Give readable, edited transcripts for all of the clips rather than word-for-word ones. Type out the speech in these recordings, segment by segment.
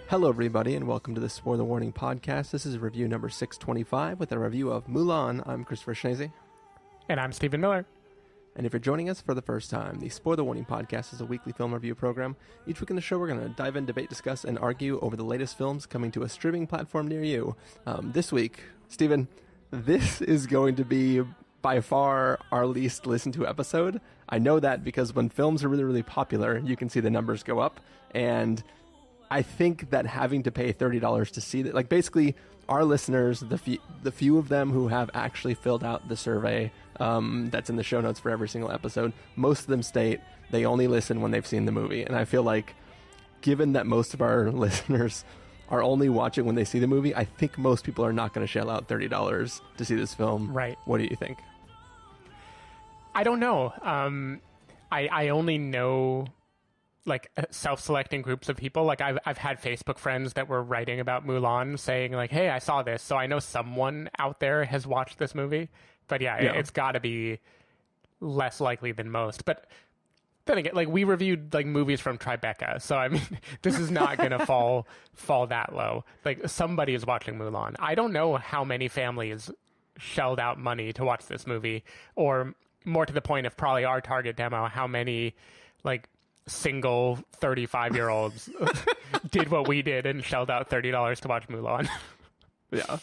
Hello, everybody, and welcome to the Spoiler Warning podcast. This is review number 625 with a review of Mulan. I'm Christopher Schnese. And I'm Stephen Miller. And if you're joining us for the first time, the Spoiler Warning podcast is a weekly film review program. Each week in the show, we're going to dive in, debate, discuss, and argue over the latest films coming to a streaming platform near you. This week, Stephen, this is going to be by far our least listened to episode. I know that because when films are really, really popular, you can see the numbers go up. And I think that having to pay $30 to see that, like basically our listeners, the few of them who have actually filled out the survey that's in the show notes for every single episode, most of them state they only listen when they've seen the movie. And I feel like given that most of our listeners are only watching when they see the movie, I think most people are not going to shell out $30 to see this film. Right. What do you think? I don't know. I only know like self-selecting groups of people. Like I've had Facebook friends that were writing about Mulan saying like, hey, I saw this. So I know someone out there has watched this movie, but yeah. It's gotta be less likely than most. But then again, like we reviewed like movies from Tribeca. So I mean, this is not going to fall that low. Like somebody is watching Mulan. I don't know how many families shelled out money to watch this movie, or more to the point of probably our target demo, how many like single 35-year-olds did what we did and shelled out $30 to watch Mulan. Yeah.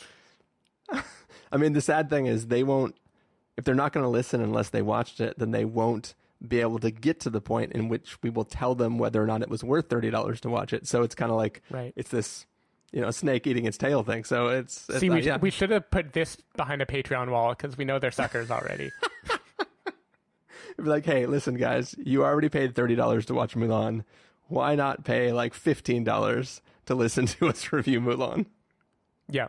I mean, the sad thing is they won't, if they're not going to listen unless they watched it, then they won't be able to get to the point in which we will tell them whether or not it was worth $30 to watch it. So it's kind of like, right. It's this, snake eating its tail thing. So it's See, we should have put this behind a Patreon wall because we know they're suckers already. Be like, hey, listen, guys, you already paid $30 to watch Mulan. Why not pay like $15 to listen to us review Mulan? Yeah.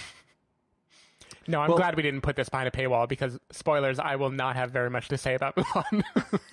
No, I'm glad we didn't put this behind a paywall because, spoilers, I will not have very much to say about Mulan.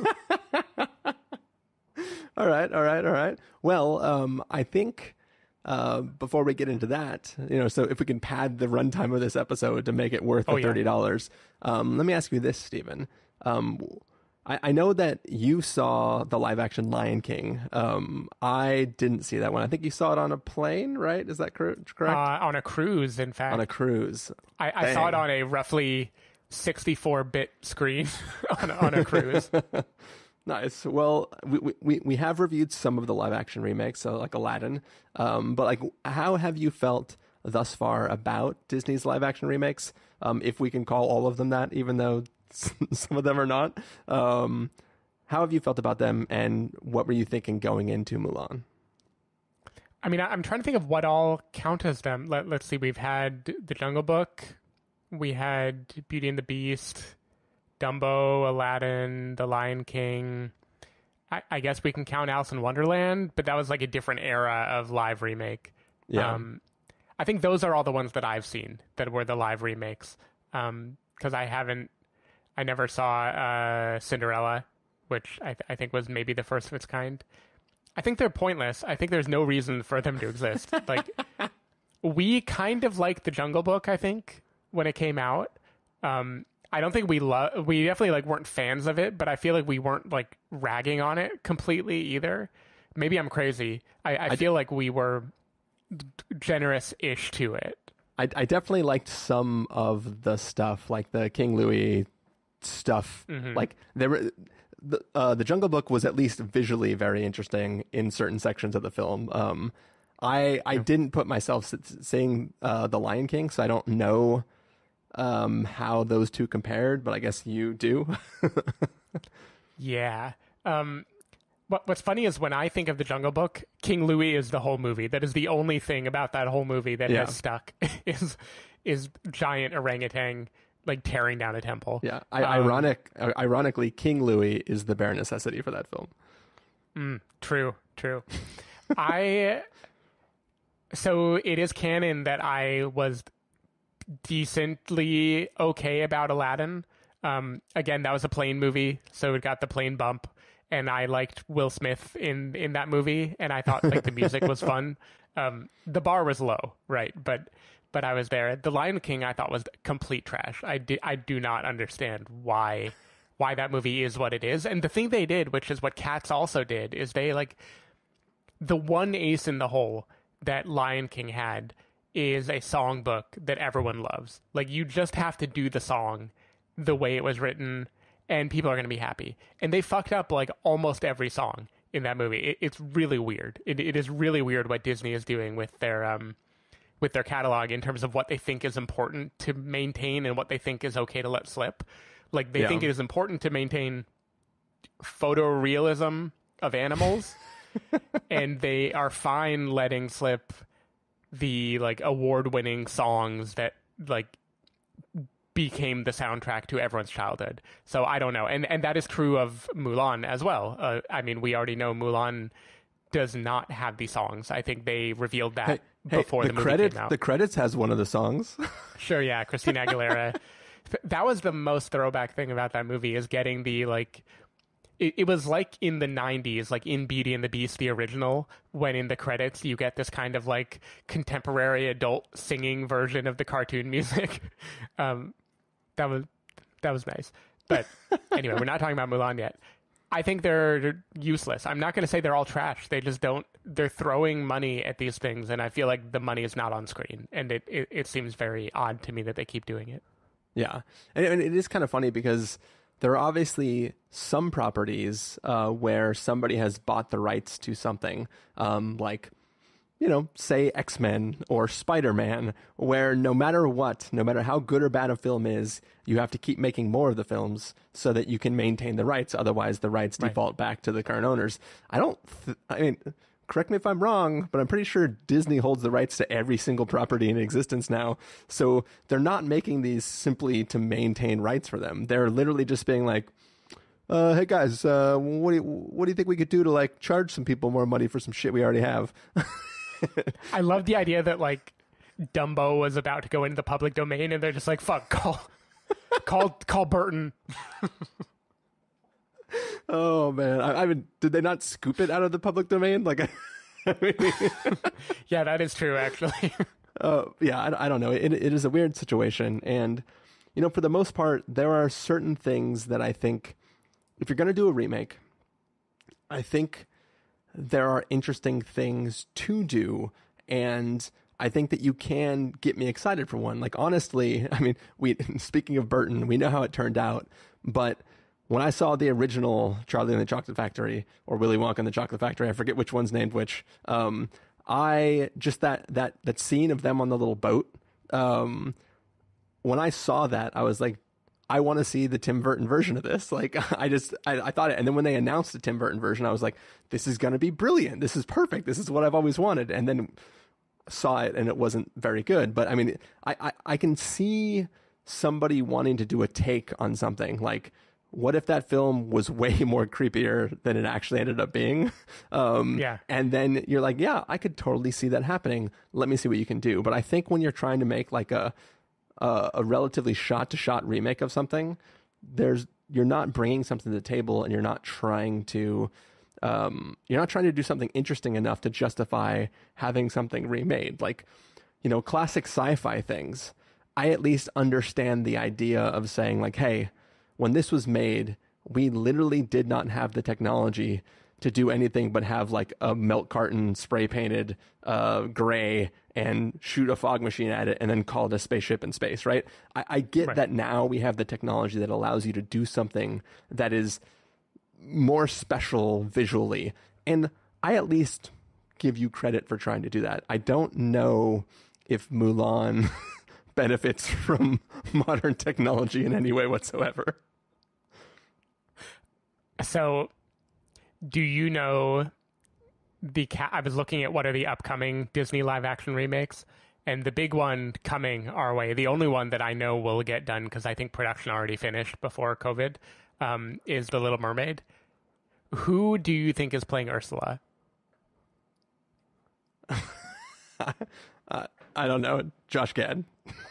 All right. Well, I think before we get into that, so if we can pad the runtime of this episode to make it worth the $30, let me ask you this, Stephen. I know that you saw the live-action Lion King. I didn't see that one. I think you saw it on a plane, right? Is that correct? On a cruise, in fact. On a cruise. I saw it on a roughly 64-bit screen on a cruise. Nice. Well, we have reviewed some of the live-action remakes, so like Aladdin. But like, how have you felt thus far about Disney's live-action remakes? If we can call all of them that, even though some of them are not. How have you felt about them, and what were you thinking going into Mulan? I mean, I'm trying to think of what all count as them. Let's see. We've had The Jungle Book. We had Beauty and the Beast, Dumbo, Aladdin, The Lion King. I guess we can count Alice in Wonderland, but that was like a different era of live remake. Yeah. I think those are all the ones that I've seen that were the live remakes. Because I never saw Cinderella, which I think was maybe the first of its kind. I think they're pointless. I think there's no reason for them to exist. Like, we kind of liked The Jungle Book, I think, when it came out. I don't think we definitely like weren't fans of it, but I feel like we weren't like ragging on it completely either. Maybe I'm crazy. I feel like we were generous-ish to it. I definitely liked some of the stuff, like the King Louis stuff. Mm-hmm. Like there were the Jungle Book was at least visually very interesting in certain sections of the film. I didn't put myself seeing the Lion King, so I don't know how those two compared, but I guess you do. Yeah. What's funny is when I think of the Jungle Book, King Louis is the whole movie. That is the only thing about that whole movie that has stuck is giant orangutan like tearing down a temple. Yeah. Ironically, King Louis is the bare necessity for that film. True. So it is canon that I was decently okay about Aladdin. Again, that was a plane movie, so it got the plane bump. And I liked Will Smith in that movie, and I thought like the music was fun. The bar was low, right? But I was there. The Lion King I thought was complete trash. I do not understand why that movie is what it is. And the thing they did, which is what Cats also did, is they like the one ace in the hole that Lion King had is a songbook that everyone loves. Like, you just have to do the song the way it was written, and people are going to be happy. And they fucked up like almost every song in that movie. It's really weird. It is really weird what Disney is doing with their catalog in terms of what they think is important to maintain and what they think is okay to let slip. Like, they think it is important to maintain photorealism of animals, and they are fine letting slip the like award-winning songs that like became the soundtrack to everyone's childhood. So I don't know, and that is true of Mulan as well. I mean, we already know Mulan does not have these songs. I think they revealed that before the movie came out. The credits has one of the songs. Sure, yeah, Christina Aguilera. That was the most throwback thing about that movie, is getting the like. It was like in the 90s, like in Beauty and the Beast, the original, when in the credits you get this kind of like contemporary adult singing version of the cartoon music. That was nice. But anyway, we're not talking about Mulan yet. I think they're useless. I'm not going to say they're all trash. They just don't. They're throwing money at these things, and I feel like the money is not on screen. And it seems very odd to me that they keep doing it. Yeah, and it is kind of funny because there are obviously some properties where somebody has bought the rights to something, like, say X-Men or Spider-Man, where no matter how good or bad a film is, you have to keep making more of the films so that you can maintain the rights. Otherwise, the rights default back to the current owners. I mean, correct me if I'm wrong, but I'm pretty sure Disney holds the rights to every single property in existence now. So they're not making these simply to maintain rights for them. They're literally just being like, hey guys, what do you think we could do to like charge some people more money for some shit we already have? I love the idea that like Dumbo was about to go into the public domain, and they're just like, "Fuck, call Burton." Oh man, I mean, did they not scoop it out of the public domain? Like, yeah, that is true, actually. Yeah, I don't know. It is a weird situation, and for the most part, there are certain things that I think, if you're going to do a remake, I think there are interesting things to do, and I think that you can get me excited for one. Like, honestly, I mean, speaking of Burton, we know how it turned out, but when I saw the original Charlie and the Chocolate Factory, or Willy Wonka and the Chocolate Factory, I forget which one's named which, I just that scene of them on the little boat, when I saw that, I was like, I want to see the Tim Burton version of this. Like, I thought it. And then when they announced the Tim Burton version, I was like, this is going to be brilliant. This is perfect. This is what I've always wanted. And then saw it, and it wasn't very good. But I mean, I can see somebody wanting to do a take on something. Like, what if that film was way more creepier than it actually ended up being? Yeah. And then you're like, yeah, I could totally see that happening. Let me see what you can do. But I think when you're trying to make like a relatively shot-to-shot remake of something, you're not bringing something to the table, and you're not trying to do something interesting enough to justify having something remade. Like, classic sci-fi things, I at least understand the idea of saying like, hey, when this was made, we literally did not have the technology to do anything but have like a milk carton spray painted gray and shoot a fog machine at it and then call it a spaceship in space, right? I get that now we have the technology that allows you to do something that is more special visually. And I at least give you credit for trying to do that. I don't know if Mulan benefits from modern technology in any way whatsoever. So, do you know I was looking at what are the upcoming Disney live-action remakes, and the big one coming our way, the only one that I know will get done, because I think production already finished before COVID, is The Little Mermaid. Who do you think is playing Ursula? I don't know. Josh Gad.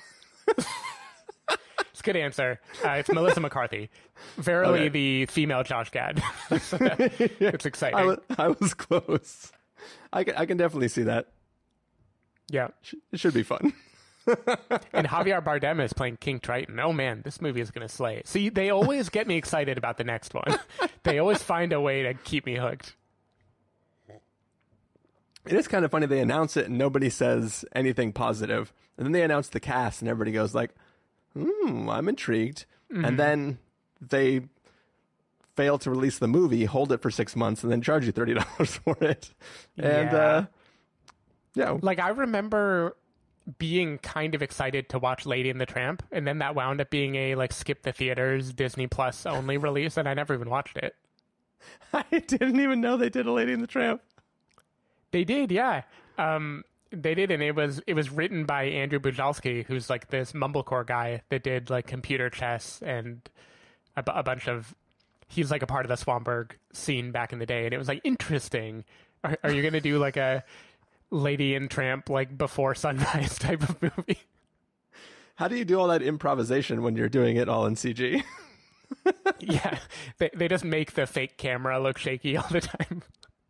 It's a good answer. It's Melissa McCarthy. Verily okay. The female Josh Gad. It's exciting. I was close. I can definitely see that. Yeah. It should be fun. And Javier Bardem is playing King Triton. Oh man, this movie is going to slay. See, they always get me excited about the next one. They always find a way to keep me hooked. It is kind of funny. They announce it and nobody says anything positive. And then they announce the cast and everybody goes like, I'm intrigued. Mm-hmm. And then they fail to release the movie, hold it for 6 months, and then charge you $30 for it. And, yeah. Like, I remember being kind of excited to watch Lady and the Tramp, and then that wound up being a, like, skip the theaters, Disney Plus only release, and I never even watched it. I didn't even know they did a Lady and the Tramp. They did, yeah. They did, and it was written by Andrew Bujalski, who's like this mumblecore guy that did like computer chess and a bunch of. He's like a part of the Swanberg scene back in the day, and it was like interesting. Are you gonna do like a Lady and Tramp like before sunrise type of movie? How do you do all that improvisation when you're doing it all in CG? Yeah, they just make the fake camera look shaky all the time.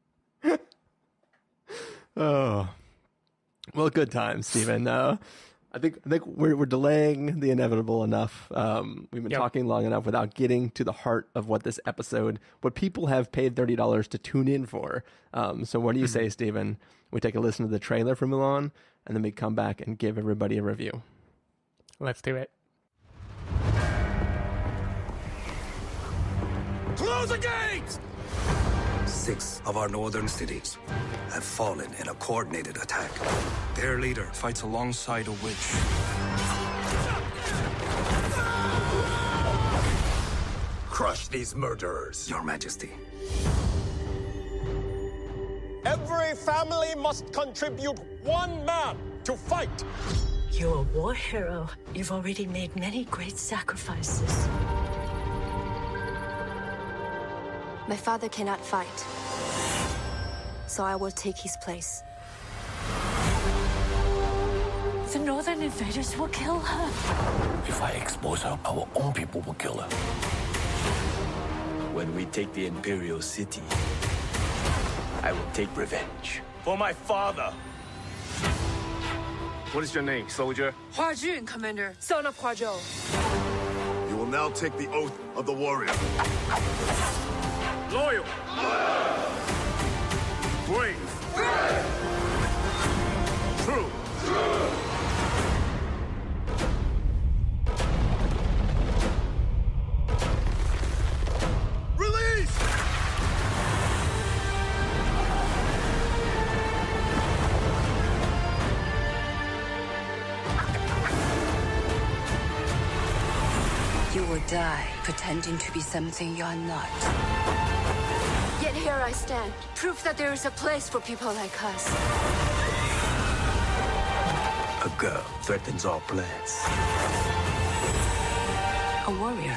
Oh, well, good times, Stephen. I think we're delaying the inevitable enough. We've been talking long enough without getting to the heart of what this episode, what people have paid $30 to tune in for. So what do you say, Stephen? We take a listen to the trailer for Mulan, and then we come back and give everybody a review. Let's do it. Close the gates! 6 of our northern cities have fallen in a coordinated attack. Their leader fights alongside a witch. Crush these murderers, Your Majesty. Every family must contribute 1 man to fight. You're a war hero. You've already made many great sacrifices. My father cannot fight, so I will take his place. The northern invaders will kill her. If I expose her, our own people will kill her. When we take the Imperial City, I will take revenge. For my father! What is your name, soldier? Hua Jun, Commander. Son of Hua Zhou. You will now take the oath of the warrior. Loyal! Brave! True! Release! You will die pretending to be something you're not. Yet here I stand, proof that there is a place for people like us. A girl threatens our plans. A warrior.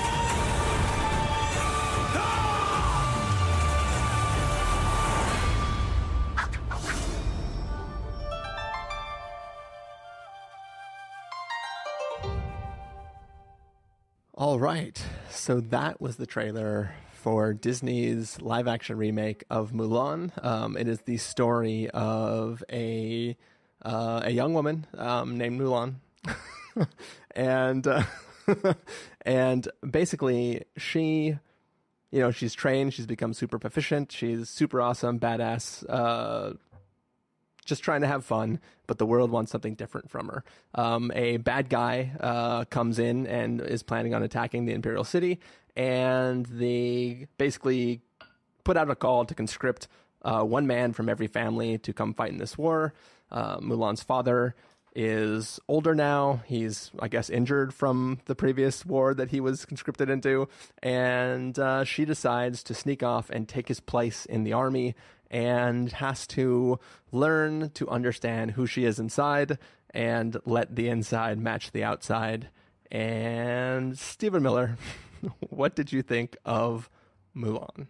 All right, so that was the trailer for Disney's live-action remake of Mulan. It is the story of a young woman named Mulan, and and basically she's trained. She's become super proficient. She's super awesome, badass. Just trying to have fun, but the world wants something different from her. A bad guy comes in and is planning on attacking the Imperial City, and they basically put out a call to conscript 1 man from every family to come fight in this war. Mulan's father is older now. He's, I guess, injured from the previous war that he was conscripted into, and she decides to sneak off and take his place in the army, and has to learn to understand who she is inside and let the inside match the outside. And Stephen Miller, what did you think of Mulan?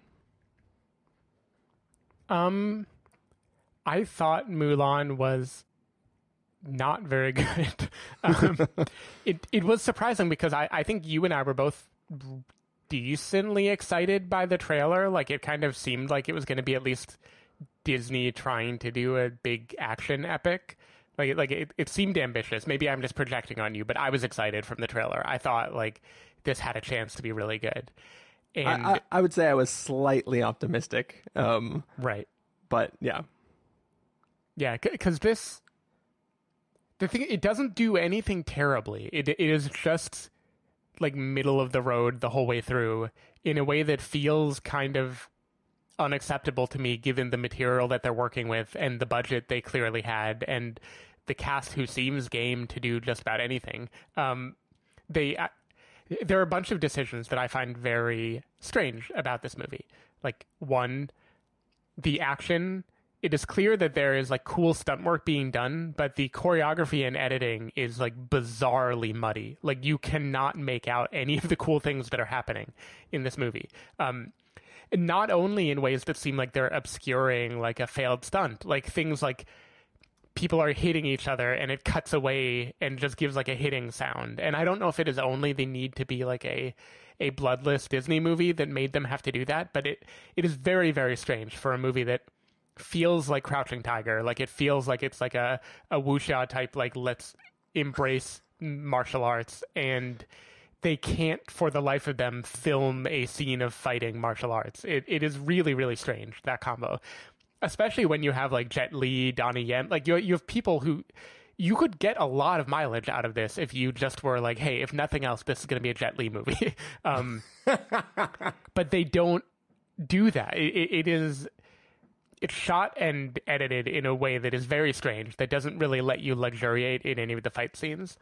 I thought Mulan was not very good. It was surprising because I think you and I were both decently excited by the trailer. Like, it kind of seemed like it was going to be at least Disney trying to do a big action epic. It seemed ambitious. Maybe I'm just projecting on you, but I was excited from the trailer. I thought like this had a chance to be really good. And I would say I was slightly optimistic. Right. But yeah. Yeah, because the thing, it doesn't do anything terribly. It is just like middle of the road the whole way through in a way that feels kind of unacceptable to me given the material that they're working with and the budget they clearly had and the cast who seems game to do just about anything. There are a bunch of decisions that I find very strange about this movie. Like, one, the action. It is clear that there is like cool stunt work being done, but the choreography and editing is like bizarrely muddy. Like, you cannot make out any of the cool things that are happening in this movie. Not only in ways that seem like they're obscuring like a failed stunt, like things like people are hitting each other and it cuts away and just gives like a hitting sound. And I don't know if it is only the need to be like a bloodless Disney movie that made them have to do that, but it is very, very strange for a movie that feels like Crouching Tiger. Like, it feels like it's like a wuxia type, like, let's embrace martial arts, and they can't for the life of them film a scene of fighting martial arts. It is really, really strange, that combo. Especially when you have like Jet Li, Donnie Yen, like you have people who you could get a lot of mileage out of this if you just were like, hey, if nothing else, this is going to be a Jet Li movie. But they don't do that. It's shot and edited in a way that is very strange, that doesn't really let you luxuriate in any of the fight scenes.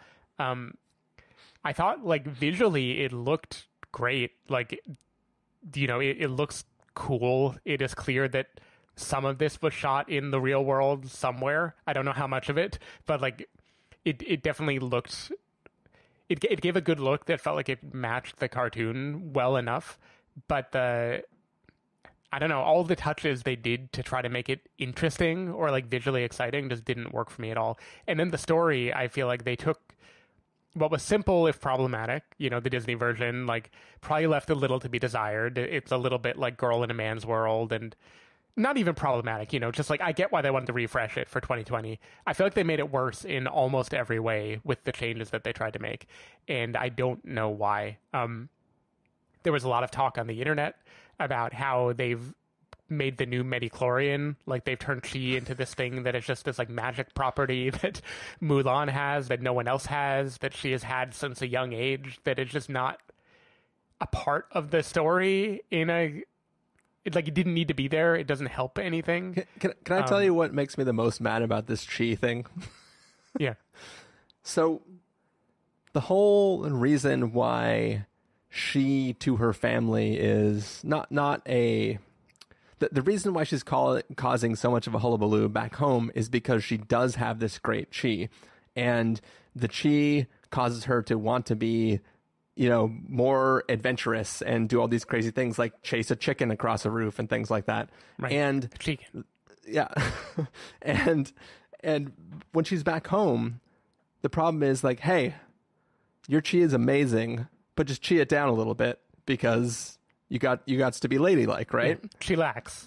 I thought, like, visually it looked great. Like, you know, it looks cool. It is clear that some of this was shot in the real world somewhere. I don't know how much of it, but like it definitely looked, it gave a good look that felt like it matched the cartoon well enough. But I don't know, all the touches they did to try to make it interesting or like visually exciting just didn't work for me at all. And then the story, I feel like they took what was simple, if problematic, you know, the Disney version, like probably left a little to be desired. It's a little bit like Girl in a Man's World, and not even problematic, you know, just like, I get why they wanted to refresh it for 2020. I feel like they made it worse in almost every way with the changes that they tried to make. And I don't know why. There was a lot of talk on the internet about how they've made the new Midi-chlorian, like they've turned chi into this thing that is just this like magic property that Mulan has, that no one else has, that she has had since a young age, that is just not a part of the story in a... It didn't need to be there. It doesn't help anything. Can I tell you what makes me the most mad about this chi thing? Yeah. So the whole reason why she to her family is not a... The reason why she's causing so much of a hullabaloo back home is because she does have this great chi. And the chi causes her to want to be, you know, more adventurous and do all these crazy things like chase a chicken across a roof and things like that. Right. And chicken. Yeah. and when she's back home, the problem is like, hey, your chi is amazing, but just chi it down a little bit because you got to be ladylike, right? Yeah, she lacks.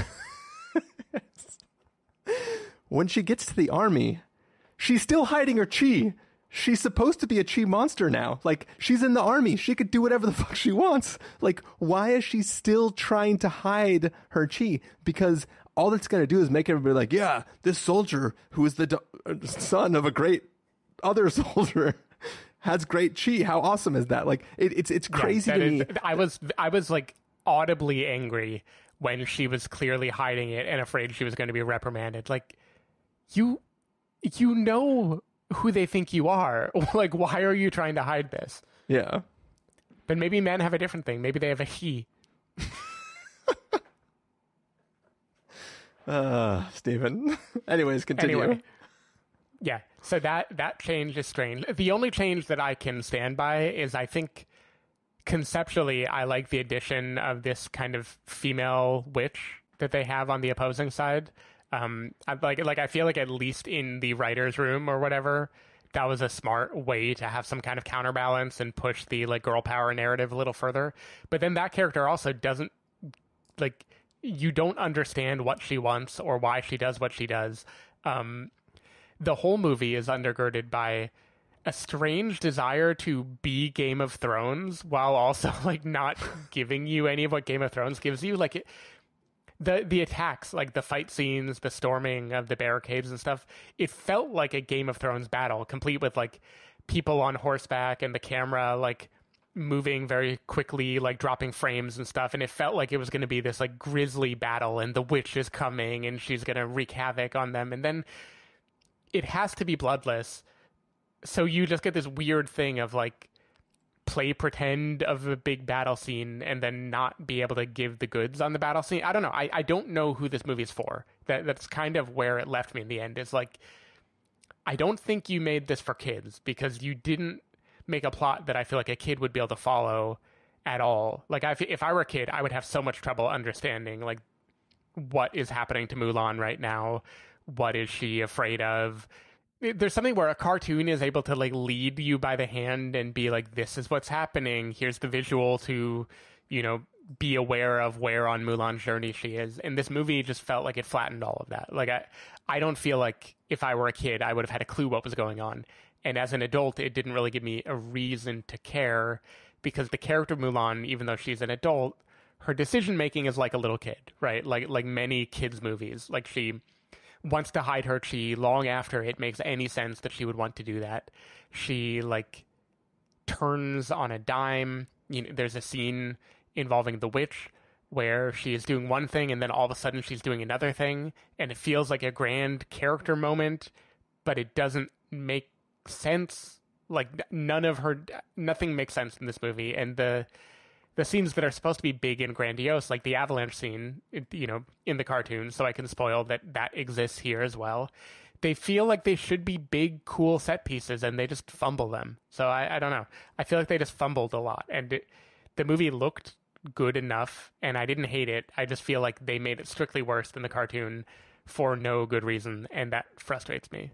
When she gets to the army, she's still hiding her chi. She's supposed to be a chi monster now. Like, she's in the army. She could do whatever the fuck she wants. Like, why is she still trying to hide her chi? Because all that's going to do is make everybody like, yeah, this soldier who is the son of a great other soldier has great chi. How awesome is that? Like, it's crazy to me. I was like audibly angry when she was clearly hiding it and afraid she was going to be reprimanded. Like, you know who they think you are. Like, why are you trying to hide this? Yeah. But maybe men have a different thing. Maybe they have a he. Stephen. Anyways, continue. Anyway, yeah. So that change is strange. The only change that I can stand by is, I think, conceptually, I like the addition of this kind of female witch that they have on the opposing side. I feel like at least in the writer's room or whatever, that was a smart way to have some kind of counterbalance and push the like girl power narrative a little further. But then that character also doesn't, like, you don't understand what she wants or why she does what she does. The whole movie is undergirded by a strange desire to be Game of Thrones while also like not giving you any of what Game of Thrones gives you. Like, the attacks, like the fight scenes, the storming of the barricades and stuff, it felt like a Game of Thrones battle, complete with like people on horseback and the camera like moving very quickly, like dropping frames and stuff. And it felt like it was going to be this like grisly battle, and the witch is coming and she's going to wreak havoc on them. And then it has to be bloodless. So you just get this weird thing of like play pretend of a big battle scene and then not be able to give the goods on the battle scene. I don't know. I don't know who this movie is for. That's kind of where it left me in the end. It's like, I don't think you made this for kids, because you didn't make a plot that I feel like a kid would be able to follow at all. Like if I were a kid, I would have so much trouble understanding like what is happening to Mulan right now. What is she afraid of? There's something where a cartoon is able to like lead you by the hand and be like, this is what's happening. Here's the visual to, you know, be aware of where on Mulan's journey she is. And this movie just felt like it flattened all of that. Like I don't feel like if I were a kid, I would have had a clue what was going on. And as an adult, it didn't really give me a reason to care, because the character of Mulan, even though she's an adult, her decision making is like a little kid, right? Like many kids movies. Like she wants to hide her chi long after it makes any sense that she would want to do that. She like turns on a dime. You know, there's a scene involving the witch where she is doing one thing and then all of a sudden she's doing another thing, and it feels like a grand character moment, but it doesn't make sense. Like nothing makes sense in this movie. And the scenes that are supposed to be big and grandiose, like the avalanche scene, you know, in the cartoon, so I can spoil that exists here as well, they feel like they should be big, cool set pieces, and they just fumble them. So I don't know. I feel like they just fumbled a lot. And the movie looked good enough, and I didn't hate it. I just feel like they made it strictly worse than the cartoon for no good reason, and that frustrates me.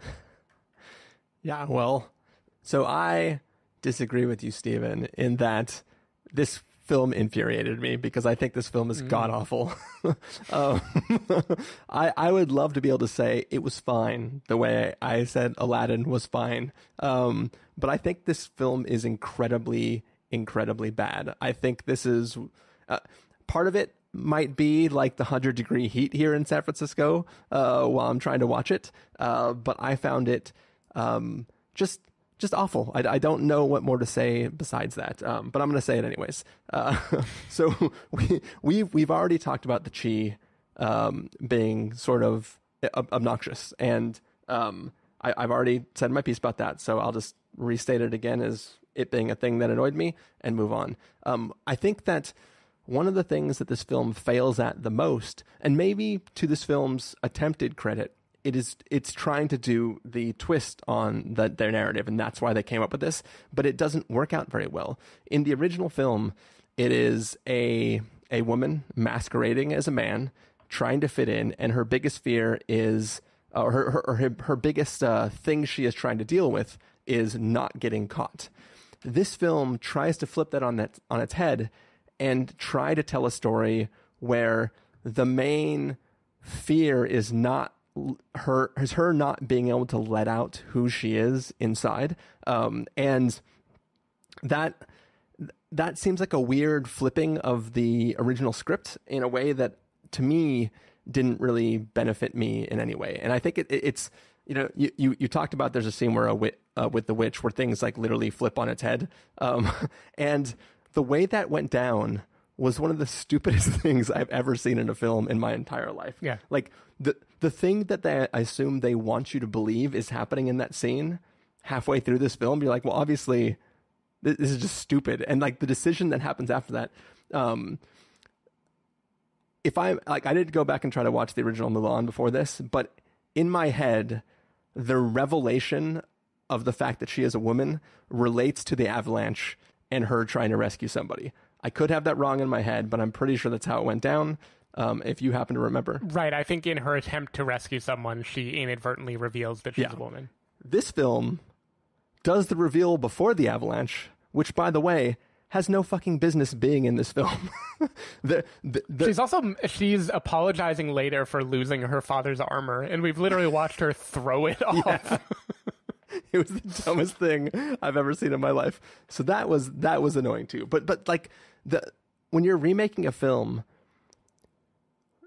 Yeah, well, so I disagree with you, Steven, in that this film infuriated me, because I think this film is god-awful. I would love to be able to say it was fine, the way I said Aladdin was fine. But I think this film is incredibly, incredibly bad. I think this is... part of it might be like the 100-degree heat here in San Francisco while I'm trying to watch it. But I found it just awful. I don't know what more to say besides that, but I'm going to say it anyways. So we've already talked about the chi being sort of obnoxious, and I've already said my piece about that, so I'll just restate it again as it being a thing that annoyed me and move on. I think that one of the things that this film fails at the most, and maybe to this film's attempted credit, it's trying to do the twist on their narrative, and that's why they came up with this, but it doesn't work out very well. In the original film, it is a woman masquerading as a man, trying to fit in, and her biggest fear is, her biggest thing she is trying to deal with is not getting caught. This film tries to flip that on its head and try to tell a story where the main fear is her not being able to let out who she is inside, and that seems like a weird flipping of the original script in a way that to me didn't really benefit me in any way. And I think it's, you know, you talked about there's a scene where with the witch where things like literally flip on its head, and the way that went down was one of the stupidest things I've ever seen in a film in my entire life. Yeah. Like the thing that I assume they want you to believe is happening in that scene halfway through this film, you're like, well, obviously this is just stupid. And like the decision that happens after that, I did go back and try to watch the original Mulan before this, but in my head, the revelation of the fact that she is a woman relates to the avalanche and her trying to rescue somebody. I could have that wrong in my head, but I'm pretty sure that's how it went down. If you happen to remember. Right. I think in her attempt to rescue someone, she inadvertently reveals that she's a woman. This film does the reveal before the avalanche, which, by the way, has no fucking business being in this film. She's apologizing later for losing her father's armor, and we've literally watched her throw it off. Yeah. It was the dumbest thing I've ever seen in my life. So that was annoying too. But like when you're remaking a film,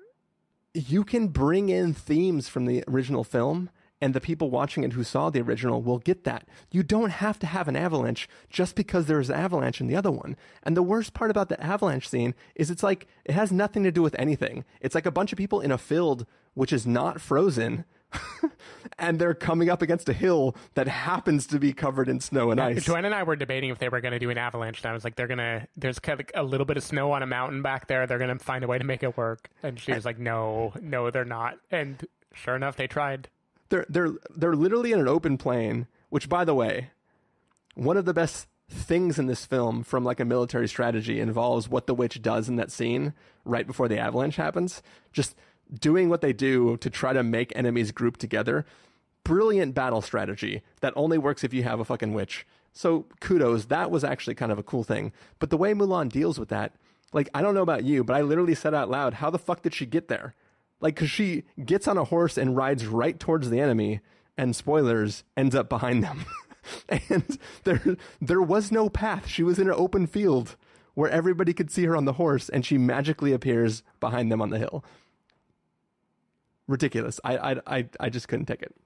you can bring in themes from the original film, and the people watching it who saw the original will get that. You don't have to have an avalanche just because there's an avalanche in the other one. And the worst part about the avalanche scene is it's like, it has nothing to do with anything. It's like a bunch of people in a field which is not frozen, and they're coming up against a hill that happens to be covered in snow and ice. Joanne and I were debating if they were going to do an avalanche. And I was like, there's kind of a little bit of snow on a mountain back there. They're going to find a way to make it work. And she was like, no, they're not. And sure enough, they tried. They're literally in an open plain, which, by the way, one of the best things in this film from like a military strategy involves what the witch does in that scene right before the avalanche happens. Just doing what they do to try to make enemies group together. Brilliant battle strategy that only works if you have a fucking witch. So kudos, that was actually kind of a cool thing. But the way Mulan deals with that, like, I don't know about you, but I literally said out loud, how the fuck did she get there? Like, because she gets on a horse and rides right towards the enemy, and spoilers, ends up behind them. And there was no path. She was in an open field where everybody could see her on the horse, and she magically appears behind them on the hill. Ridiculous. I just couldn't take it.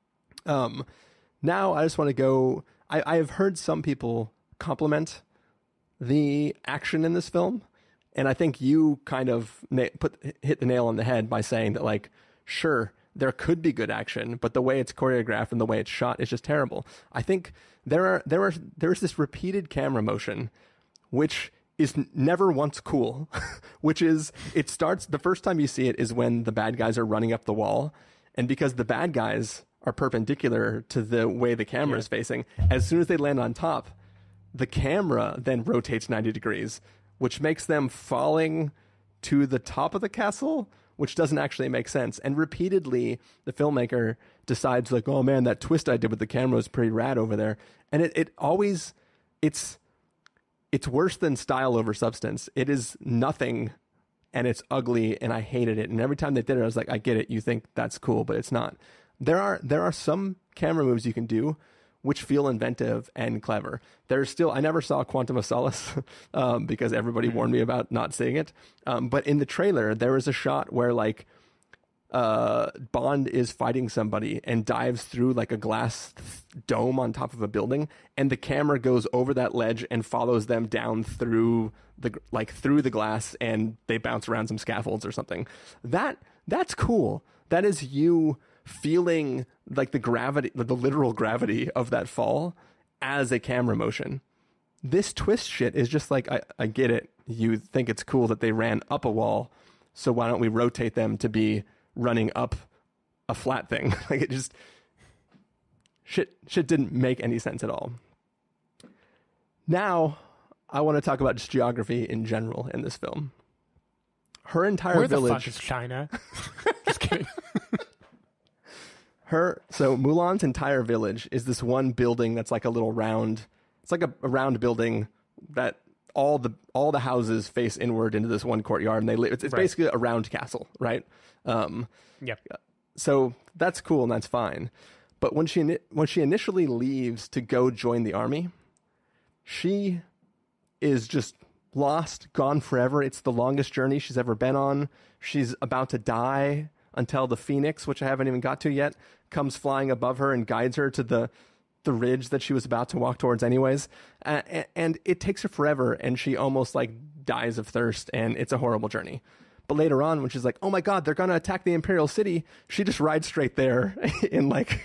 Now I just want to go. I have heard some people compliment the action in this film, and I think you kind of hit the nail on the head by saying that, like, sure, there could be good action, but the way it's choreographed and the way it's shot is just terrible. I think there's this repeated camera motion, which is never once cool, which is, it starts, the first time you see it is when the bad guys are running up the wall. And because the bad guys are perpendicular to the way the camera is facing, as soon as they land on top, the camera then rotates 90 degrees, which makes them falling to the top of the castle, which doesn't actually make sense. And repeatedly, the filmmaker decides, like, oh man, that twist I did with the camera is pretty rad over there. And it always, it's worse than style over substance. It is nothing, and it's ugly, and I hated it. And every time they did it, I was like, I get it. You think that's cool, but it's not. There are some camera moves you can do which feel inventive and clever. There's still, I never saw Quantum of Solace because everybody warned me about not seeing it. But in the trailer, there is a shot where, like, Bond is fighting somebody and dives through like a glass dome on top of a building, and the camera goes over that ledge and follows them down through the glass, and they bounce around some scaffolds or something. That's cool. That is you feeling like the gravity, the literal gravity of that fall as a camera motion. This twist shit is just like, I get it. You think it's cool that they ran up a wall, so why don't we rotate them to be running up a flat thing? Like, it just shit didn't make any sense at all. Now I want to talk about just geography in general in this film. Her entire village. Where the fuck is China? Just kidding. So Mulan's entire village is this one building that's like a little round. It's like a round building that all the houses face inward into this one courtyard, and they live. It's right. Basically a round castle, right? Yep. So that's cool and that's fine. But when she initially leaves to go join the army, she is just lost, gone forever. It's the longest journey she's ever been on. She's about to die until the Phoenix, which I haven't even got to yet, comes flying above her and guides her to the ridge that she was about to walk towards anyways. And it takes her forever, and she almost like dies of thirst, and it's a horrible journey. But later on, when she's like, oh my God, they're going to attack the Imperial City, she just rides straight there in like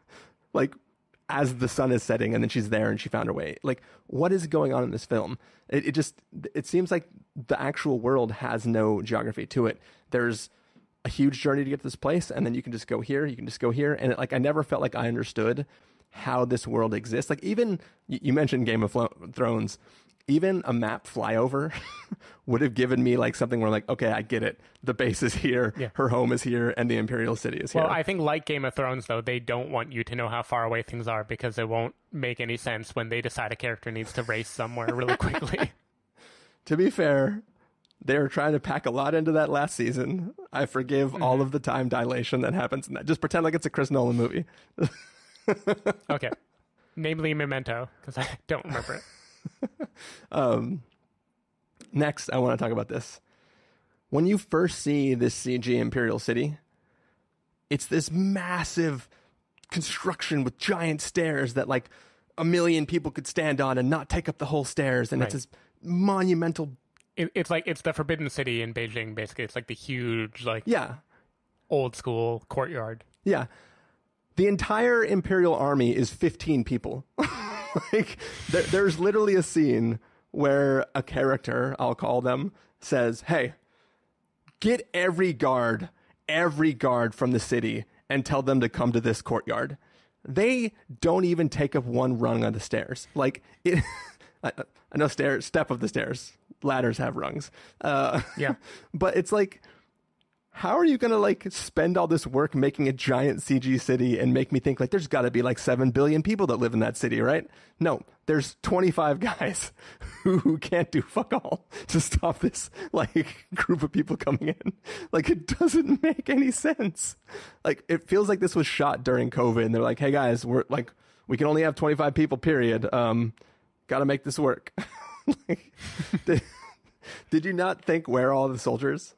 as the sun is setting, and then she's there and she found her way. Like, what is going on in this film? It seems like the actual world has no geography to it. There's a huge journey to get to this place, and then you can just go here, you can just go here. And I never felt like I understood how this world exists. Like, even, you mentioned Game of Thrones, even a map flyover would have given me like something where like, okay, I get it. The base is here, her home is here, and the Imperial City is here. Well, I think like Game of Thrones, though, they don't want you to know how far away things are, because it won't make any sense when they decide a character needs to race somewhere really quickly. To be fair, they were trying to pack a lot into that last season. I forgive all of the time dilation that happens in that. Just pretend like it's a Chris Nolan movie. Okay. Namely Memento, because I don't remember it. Next, I want to talk about this. when you first see this CG Imperial City, it's this massive construction with giant stairs that like 1 million people could stand on and not take up the whole stairs. And it's this monumental. It's like, it's the Forbidden City in Beijing, basically. It's like the huge, like, old school courtyard. Yeah. The entire Imperial Army is 15 people. Like, there's literally a scene where a character, I'll call them, says, hey, get every guard from the city and tell them to come to this courtyard. They don't even take up one rung on the stairs. Like, I know step of the stairs. Ladders have rungs. Yeah. But it's like, how are you going to like spend all this work making a giant CG city and make me think like there's got to be like 7 billion people that live in that city, right? No, there's 25 guys who can't do fuck all to stop this like group of people coming in. Like, it doesn't make any sense. Like, it feels like this was shot during COVID and they're like, hey guys, we're like, we can only have 25 people, period. Got to make this work. Like, did you not think, where are all the soldiers?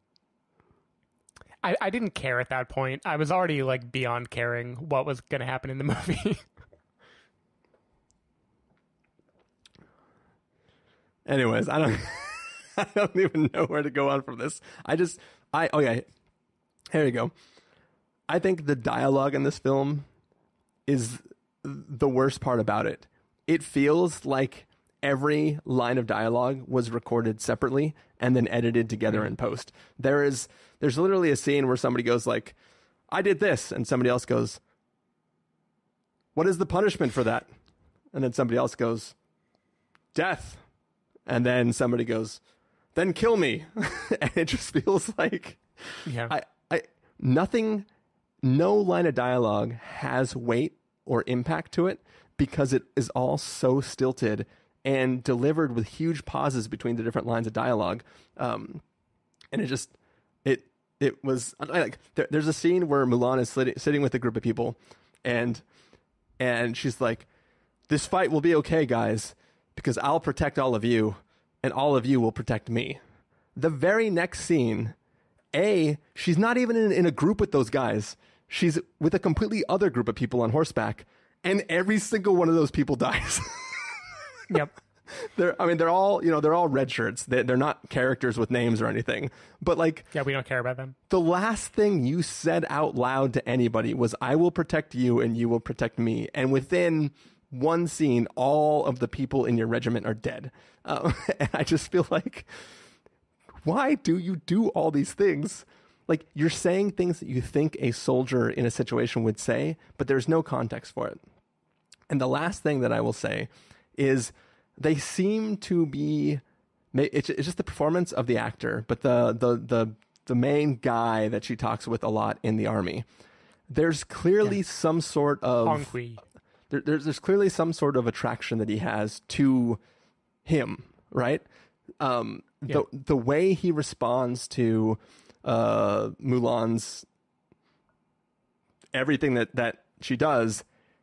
I didn't care at that point. I was already like beyond caring what was going to happen in the movie. Anyways, I don't even know where to go on from this. Okay, here we go. I think the dialogue in this film is the worst part about it. It feels like every line of dialogue was recorded separately and then edited together in post. There's literally a scene where somebody goes like, I did this, and somebody else goes, what is the punishment for that? And then somebody else goes, death. And then somebody goes, then kill me. And it just feels like no line of dialogue has weight or impact to it because it is all so stilted and delivered with huge pauses between the different lines of dialogue. And it was like, there's a scene where Mulan is sitting with a group of people and she's like, this fight will be okay, guys, because I'll protect all of you and all of you will protect me. The very next scene, she's not even in a group with those guys. She's with a completely other group of people on horseback, and every single one of those people dies. Yep. They're all red shirts. They're not characters with names or anything. But like, yeah, we don't care about them. The last thing you said out loud to anybody was, I will protect you and you will protect me. And within one scene, all of the people in your regiment are dead. And I just feel like, why do you do all these things? Like, you're saying things that you think a soldier in a situation would say, but there's no context for it. And the last thing that I will say is, they seem to be, it's just the performance of the actor, but the main guy that she talks with a lot in the army, there's clearly some sort of there's clearly some sort of attraction that he has to him, right? The way he responds to Mulan's everything that she does,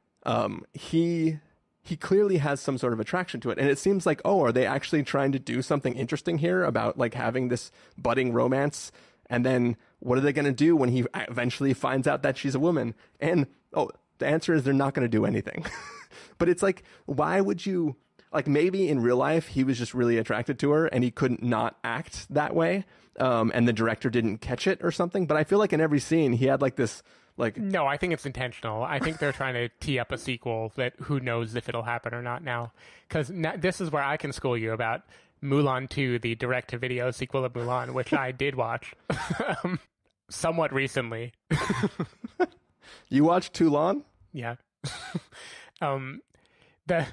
he clearly has some sort of attraction to it. And it seems like, are they actually trying to do something interesting here about like having this budding romance? And then what are they going to do when he eventually finds out that she's a woman? And the answer is they're not going to do anything. But it's like, why would you, like, maybe in real life he was just really attracted to her and he couldn't not act that way. And the director didn't catch it or something. But I feel like in every scene he had like this, like, no, I think it's intentional. I think they're trying to tee up a sequel that who knows if it'll happen or not now. Because this is where I can school you about Mulan 2, the direct-to-video sequel of Mulan, which I did watch somewhat recently. You watched Mulan? Yeah. The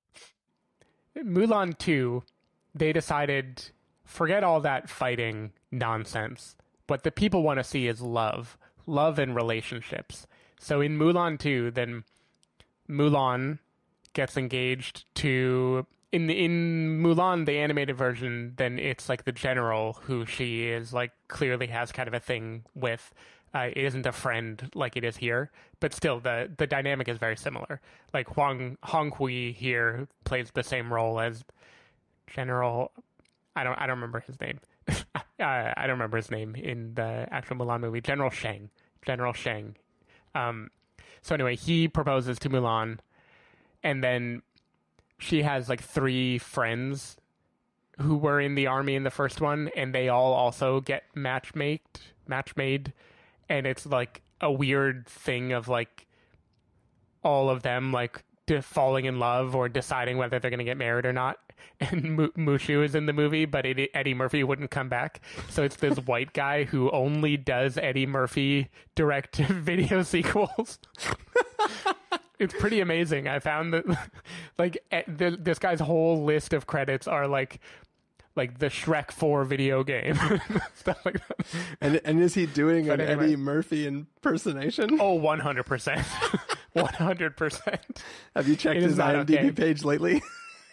Mulan 2, they decided, forget all that fighting nonsense. What the people want to see is love and relationships. So in Mulan 2, then Mulan gets engaged to, in Mulan, the animated version, then it's like the general who she is like clearly has kind of a thing with. It isn't a friend like it is here, but still the dynamic is very similar. Like Hong Hui here plays the same role as General, I don't remember his name, I don't remember his name in the actual Mulan movie. General Shang. So anyway, he proposes to Mulan, and then she has like 3 friends who were in the army in the first one, and they all also get match made, and it's like a weird thing of like all of them like falling in love or deciding whether they're going to get married or not. And Mushu is in the movie, but Eddie Murphy wouldn't come back. So it's this white guy who only does Eddie Murphy direct video sequels. It's pretty amazing. I found that like this guy's whole list of credits are like the Shrek 4 video game. Stuff like that. And is he doing an Eddie Murphy impersonation? Oh, 100%. 100%. Have you checked his IMDb page lately?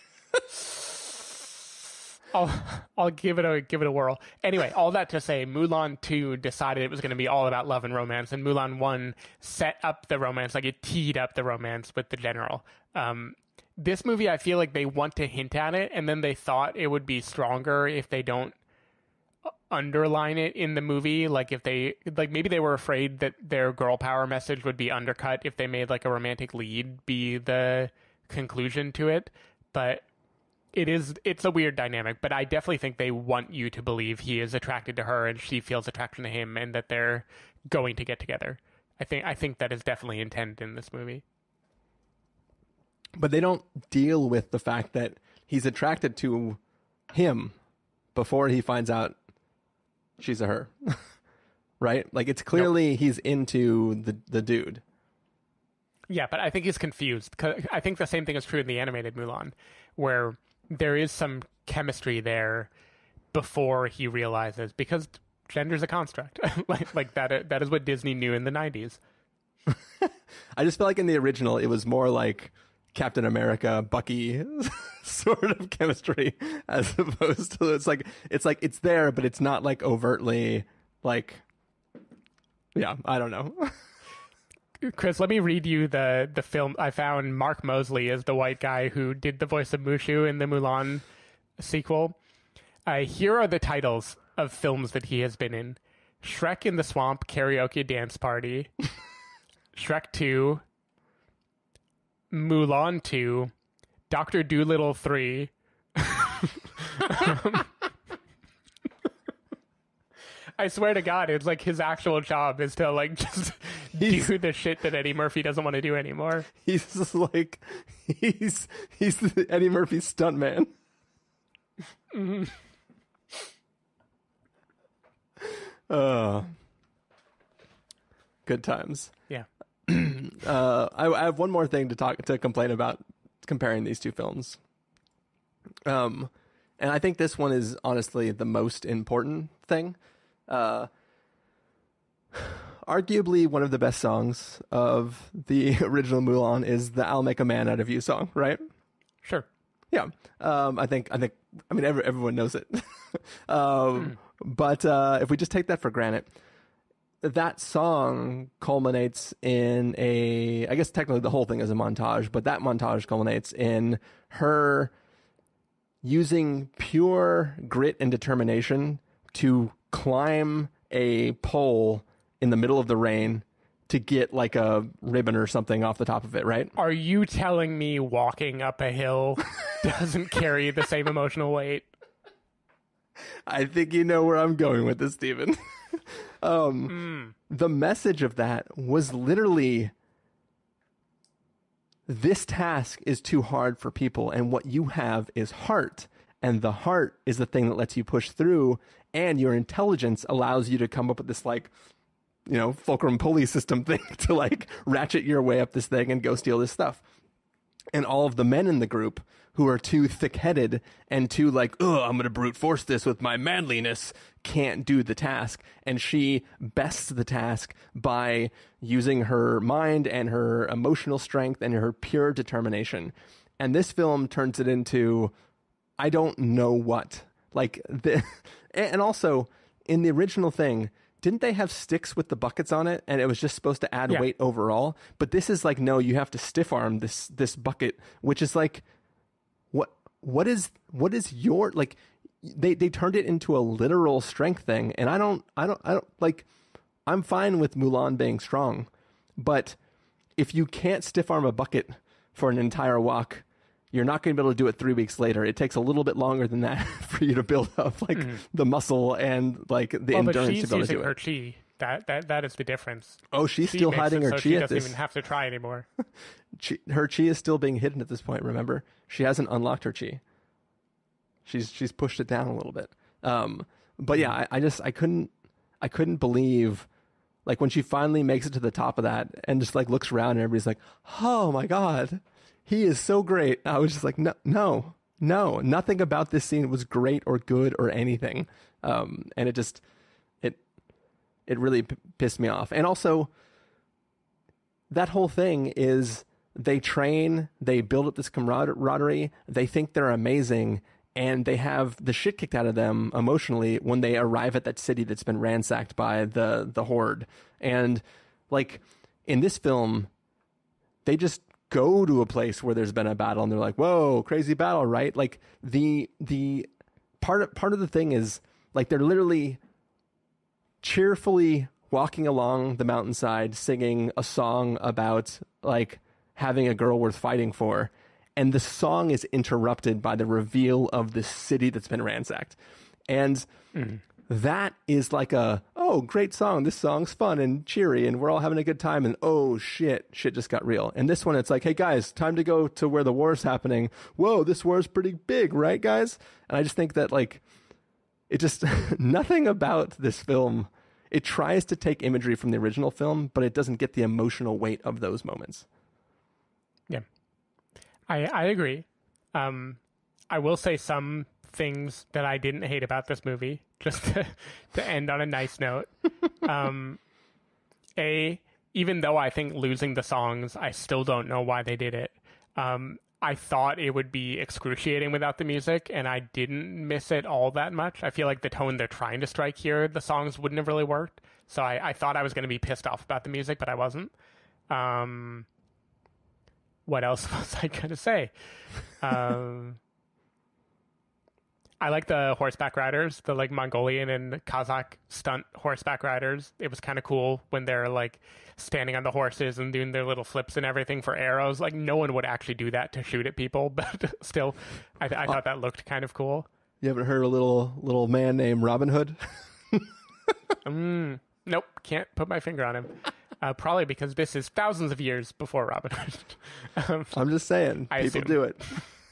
I'll give it a whirl. Anyway, all that to say, Mulan 2 decided it was going to be all about love and romance, and Mulan 1 set up the romance, like it teed up the romance with the general. This movie, I feel like they want to hint at it, and then they thought it would be stronger if they don't underline it in the movie. Like if they maybe they were afraid that their girl power message would be undercut if they made like a romantic lead be the conclusion to it. But it's a weird dynamic, but I definitely think they want you to believe he is attracted to her and she feels attraction to him, and that they're going to get together. I think that is definitely intended in this movie. But they don't deal with the fact that he's attracted to him before he finds out she's a her. Right? Like it's clearly he's into the dude. Yeah, but I think he's confused. I think the same thing is true in the animated Mulan, where there is some chemistry there before he realizes, because gender's a construct. like that is what Disney knew in the 90s. I just feel like in the original it was more like Captain America, Bucky sort of chemistry, as opposed to it's like it's there, but it's not like overtly like, yeah, I don't know. Chris, let me read you the film. I found Mark Mosley as the white guy who did the voice of Mushu in the Mulan sequel. Here are the titles of films that he has been in: Shrek in the Swamp Karaoke Dance Party, Shrek 2, Mulan 2, Dr. Dolittle 3. I swear to God, it's like his actual job is to like just do the shit that Eddie Murphy doesn't want to do anymore. He's just like he's the Eddie Murphy stuntman. Mm-hmm. Good times. Yeah. I have one more thing to complain about comparing these two films. And I think this one is honestly the most important thing. Arguably one of the best songs of the original Mulan is the "I'll Make a Man Out of You" song, right? Sure. Yeah. I mean everyone knows it. But if we just take that for granted, that song culminates in I guess technically the whole thing is a montage, but that montage culminates in her using pure grit and determination to climb a pole in the middle of the rain to get like a ribbon or something off the top of it, right? Are you telling me walking up a hill doesn't carry the same emotional weight? I think you know where I'm going with this, Steven. The message of that was literally, this task is too hard for people, and what you have is heart, and the heart is the thing that lets you push through, and your intelligence allows you to come up with this, like, you know, fulcrum pulley system thing to like ratchet your way up this thing and go steal this stuff. And all of the men in the group who are too thick-headed and too like, oh, I'm going to brute force this with my manliness, can't do the task. And she bests the task by using her mind and her emotional strength and her pure determination. And this film turns it into, I don't know what. Like, and also, in the original thing, didn't they have sticks with the buckets on it, and it was just supposed to add weight overall? But this is like, no, you have to stiff arm this bucket, which is like, what is your, like, they turned it into a literal strength thing. And I don't like, I'm fine with Mulan being strong, but if you can't stiff arm a bucket for an entire walk, you're not going to be able to do it 3 weeks later. It takes a little bit longer than that for you to build up like the muscle and like the endurance to be able to do it. Her chi. That is the difference. Oh, she's still hiding her chi she at doesn't this. even have to try anymore. Her chi is still being hidden at this point. Remember, she hasn't unlocked her chi. She's pushed it down a little bit. But yeah, I couldn't believe, like, when she finally makes it to the top of that and just like looks around and everybody's like, oh my God, he is so great. I was just like, no, nothing about this scene was great or good or anything. And it really pissed me off. And also, that whole thing is they train, they build up this camaraderie, they think they're amazing, and they have the shit kicked out of them emotionally when they arrive at that city that's been ransacked by the horde. And like in this film, they just go to a place where there's been a battle and they're like, whoa, crazy battle, right? Like the part of the thing is like they're literally cheerfully walking along the mountainside singing a song about like having a girl worth fighting for, and the song is interrupted by the reveal of the city that's been ransacked. And that is like oh, great song, this song's fun and cheery and we're all having a good time, and oh shit just got real. And this one, it's like, hey guys, time to go to where the war's happening. Whoa, this war is pretty big, right guys? And I just think that like it just nothing about this film, it tries to take imagery from the original film, but it doesn't get the emotional weight of those moments. Yeah, I agree. I will say some things that I didn't hate about this movie, just to end on a nice note. Even though I think losing the songs, I still don't know why they did it. I thought it would be excruciating without the music, and I didn't miss it all that much. I feel like the tone they're trying to strike here, the songs wouldn't have really worked. So I thought I was going to be pissed off about the music, but I wasn't. What else was I going to say? I like the horseback riders, the like Mongolian and Kazakh stunt horseback riders. It was kind of cool when they're like standing on the horses and doing their little flips and everything for arrows. Like no one would actually do that to shoot at people, but still, I thought that looked kind of cool. You haven't heard a little man named Robin Hood? Nope, can't put my finger on him. Probably because this is thousands of years before Robin Hood. I'm just saying, people do it.